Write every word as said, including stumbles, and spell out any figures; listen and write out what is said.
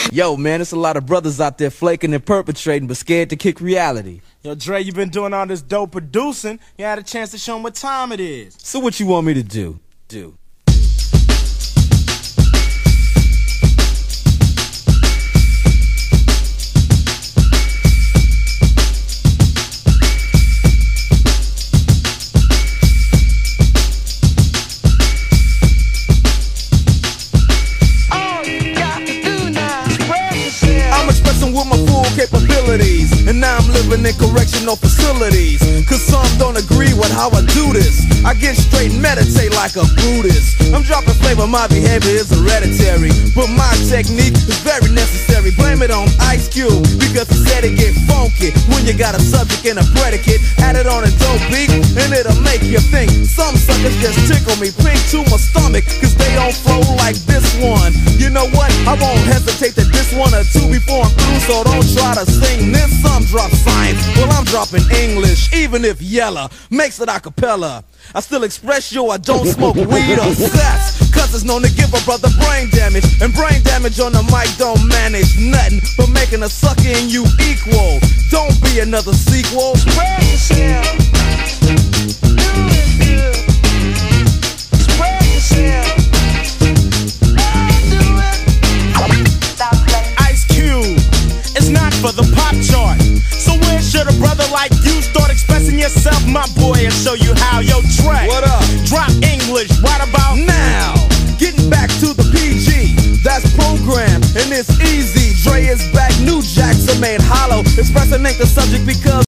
Yo, man, there's a lot of brothers out there flaking and perpetrating, but scared to kick reality. Yo, Dre, you been doing all this dope producing. You had a chance to show them what time it is. So what you want me to do? Do. With my full capabilities, and now I'm living in correctional facilities, cause some don't agree with how I do this. I get straight and meditate like a Buddhist. I'm dropping flavor, my behavior is hereditary, but my technique is very necessary. Blame it on Ice Cube, because he said it get funky when you got a subject and a predicate. Add it on a dope beat, and it'll make you think. Some suckers just tickle me pink to my stomach, cause they don't flow like this one. You know what? I won't hesitate to diss one or two before I'm through, so don't try to sing this. Some drop science, well I'm dropping English, even if Yella makes it a cappella. I still express yo, I don't smoke weed or sex, cause it's known to give a brother brain damage, and brain damage on the mic don't manage nothing but making a sucker in you equal. Don't be another sequel. Spread yourself. Do it good. Spread yourself. For the pop chart. So where should a brother like you start expressing yourself, my boy, and show you how? Yo, Dre, what up? Drop English right about now. Getting back to the P G, that's programmed and it's easy. Dre is back, New Jackson made hollow. Expressing ain't the subject because